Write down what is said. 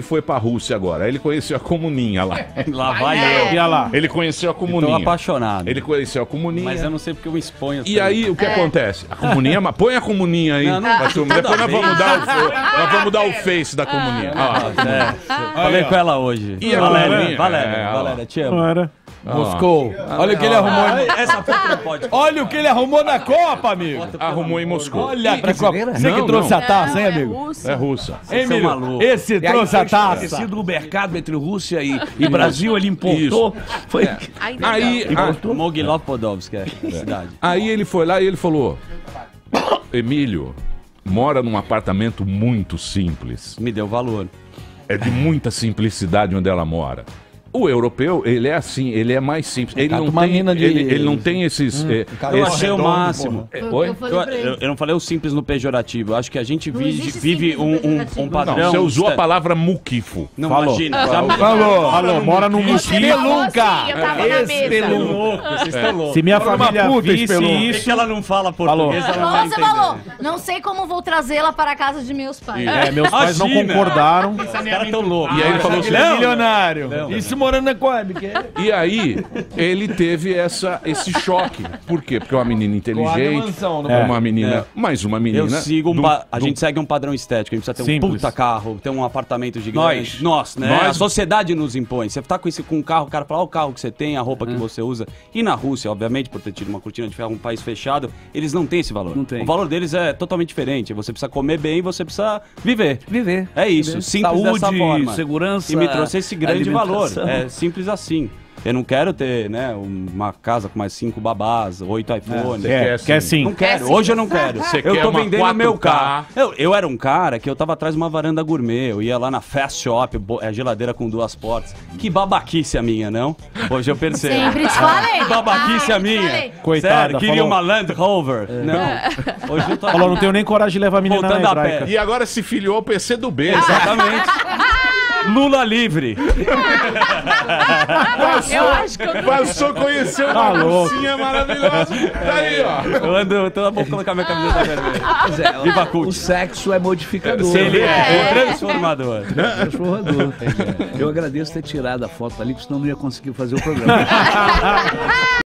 foi pra Rússia agora. Aí ele conheceu a comuninha lá. Lá vai eu. Ia lá. Ele conheceu a comuninha. Tô apaixonado. Ele conheceu a comuninha. Mas eu não sei porque eu me exponho. E aí, o que acontece? A comuninha, põe a comuninha aí. Não, não, pra turma. Depois nós vamos dar o face da comuninha. Falei com ela hoje. E a Valéria, comuninha? Valéria, te amo. Era. Moscou. Olha o que ele arrumou. Essa foto não pode. Olha o que ele arrumou na Copa, amigo. Arrumou em Moscou. Olha pra Copa. Você que Não, trouxe não. a taça, hein, amigo? É russa. Hein, Você é Emílio? maluco. Esse E aí trouxe a foi taça. estabelecido o mercado entre Rússia e Brasil, ele importou. Foi... Mogilov Podolsk, é a cidade. Aí ele foi lá e ele falou: Emílio, mora num apartamento muito simples. Me deu valor. É de muita simplicidade onde ela mora. O europeu, ele é assim, ele é mais simples. Ele não tem, ele não tem esses... Eu achei o máximo. Oi? Eu não falei o simples no pejorativo. Eu acho que a gente vive um padrão. Não, você usou a palavra muquifo. Não falou. imagina. Falou, mora no Muquifo. Espelunca. Eu tava na mesa. Vocês estão loucos. Se minha família visse Por isso... que ela não fala português? Ela não vai Você entender. falou, não sei como vou trazê-la para a casa de meus pais. meus pais não Imagina. concordaram. Os caras tão loucos. E aí ele falou assim, Ele é milionário. Isso morando na Coab. e aí ele teve esse choque. Por quê? Porque é uma menina inteligente, mansão, não uma menina, mais uma menina. Eu sigo a gente segue um padrão estético. A gente precisa ter um Simples. puta carro, ter um apartamento gigante. Nós, né? Nós. A sociedade nos impõe. Você tá com um carro, o cara fala, o carro que você tem, a roupa que você usa. E na Rússia, obviamente, por ter tido uma cortina de ferro, um país fechado, eles não têm esse valor. Não tem. O valor deles é totalmente diferente. Você precisa comer bem, você precisa viver. Viver. É isso, simples Saúde, dessa forma. segurança, E me trouxe esse grande valor. alimentação. É simples assim. Eu não quero ter, né, uma casa com mais 5 babás, 8 iPhones. Quer sim. Não quero, hoje eu não quero. Você Eu quer tô uma vendendo meu 4K. carro. Eu era um cara que eu tava atrás de uma varanda gourmet. Eu ia lá na Fast Shop, geladeira com 2 portas. Que babaquice a minha, não? Hoje eu percebo. Sempre te falei. Que babaquice a Sempre te minha. falei. Coitada, Sério, queria falou. uma Land Rover. Não. Hoje eu tô Falou, não tenho nem coragem de levar a menina na Voltando a hebraica. pé. E agora se filiou ao PC do B. Exatamente. Lula livre. Eu acho que eu não... Passou a conhecer uma mocinha maravilhosa. Tá aí, ó. Eu ando, então eu vou colocar minha camiseta vermelha. Pois é, Viva Cult. o sexo é modificador. Ele é transformador. Transformador. Eu agradeço ter tirado a foto ali, porque senão não ia conseguir fazer o programa.